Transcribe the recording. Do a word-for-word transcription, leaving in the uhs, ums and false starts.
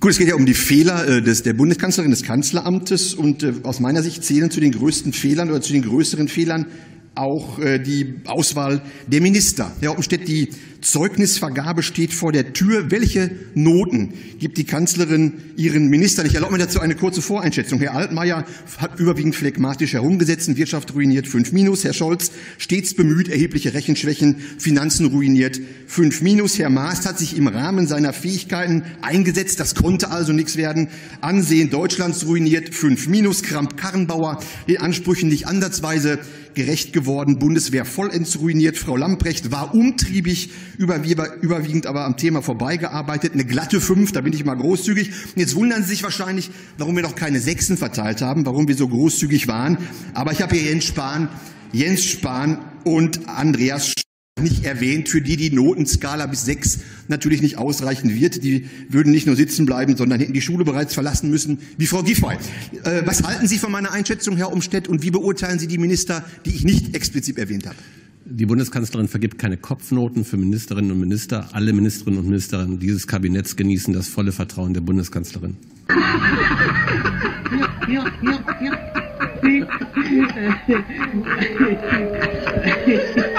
Gut, es geht ja um die Fehler äh, des, der Bundeskanzlerin, des Kanzleramtes, und äh, aus meiner Sicht zählen zu den größten Fehlern oder zu den größeren Fehlern auch äh, die Auswahl der Minister. Herr Oppenstedt, die Zeugnisvergabe steht vor der Tür. Welche Noten gibt die Kanzlerin ihren Ministern? Ich erlaube mir dazu eine kurze Voreinschätzung. Herr Altmaier hat überwiegend phlegmatisch herumgesetzt, Wirtschaft ruiniert, fünf minus. Herr Scholz stets bemüht, erhebliche Rechenschwächen, Finanzen ruiniert, fünf minus. Herr Maas hat sich im Rahmen seiner Fähigkeiten eingesetzt, das konnte also nichts werden. Ansehen Deutschlands ruiniert, fünf minus. Kramp-Karrenbauer, den Ansprüchen nicht ansatzweise gerecht geworden, Bundeswehr vollends ruiniert. Frau Lambrecht war umtriebig, überwiegend aber am Thema vorbeigearbeitet. Eine glatte fünf, da bin ich mal großzügig. Jetzt wundern Sie sich wahrscheinlich, warum wir noch keine Sechsen verteilt haben, warum wir so großzügig waren. Aber ich habe hier Jens Spahn, Jens Spahn und Andreas Spahn nicht erwähnt, für die die Notenskala bis sechs natürlich nicht ausreichen wird. Die würden nicht nur sitzen bleiben, sondern hätten die Schule bereits verlassen müssen, wie Frau Giffey. Äh, was halten Sie von meiner Einschätzung, Herr Oppenstedt, und wie beurteilen Sie die Minister, die ich nicht explizit erwähnt habe? Die Bundeskanzlerin vergibt keine Kopfnoten für Ministerinnen und Minister. Alle Ministerinnen und Minister dieses Kabinetts genießen das volle Vertrauen der Bundeskanzlerin. Ja, ja, ja, ja.